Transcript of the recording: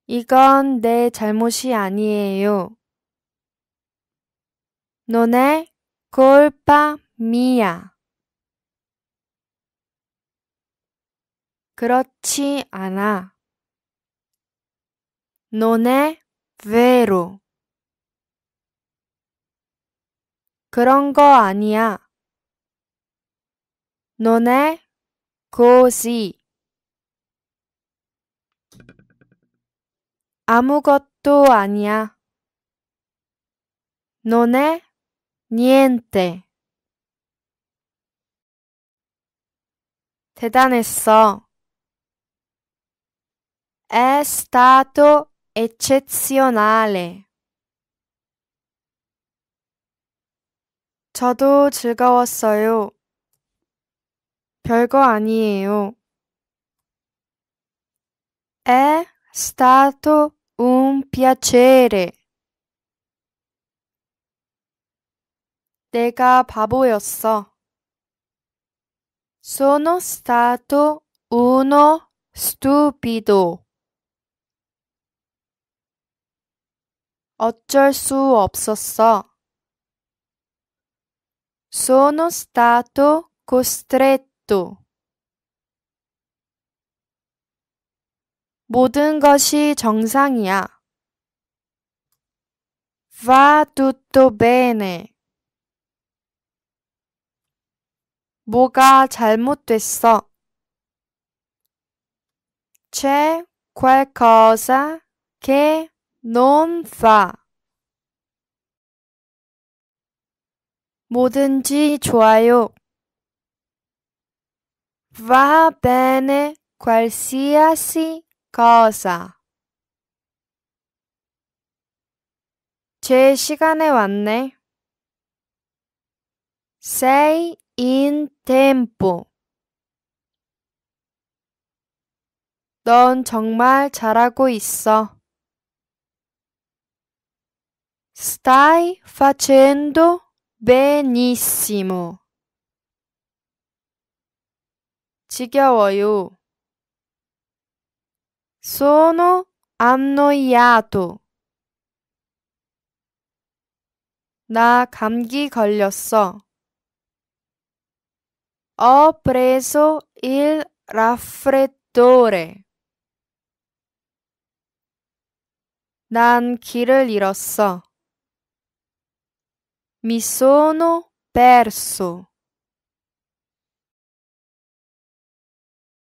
이건 내 잘못이 아니에요. Non è colpa mia. 그렇지 않아. Non è vero. 그런 거 아니야. Non è così. 아무것도 아니야. Non è niente. 대단했어. È stato eccezionale. 저도 즐거웠어요. 별거 아니에요. È stato un piacere. 내가 바보였어. Sono stato uno stupido. 어쩔 수 없었어. Sono stato costretto. 모든 것이 정상이야. Va tutto bene. 뭐가 잘못됐어? C'è qualcosa che non va. 뭐든지 좋아요. Va bene qualsiasi cosa. 제 시간에 왔네. Sei in tempo. 넌 정말 잘하고 있어. Stai facendo benissimo. 지겨워요. Sono annoiato. 나 감기 걸렸어. Ho preso il raffreddore. 난 길을 잃었어. Mi sono perso.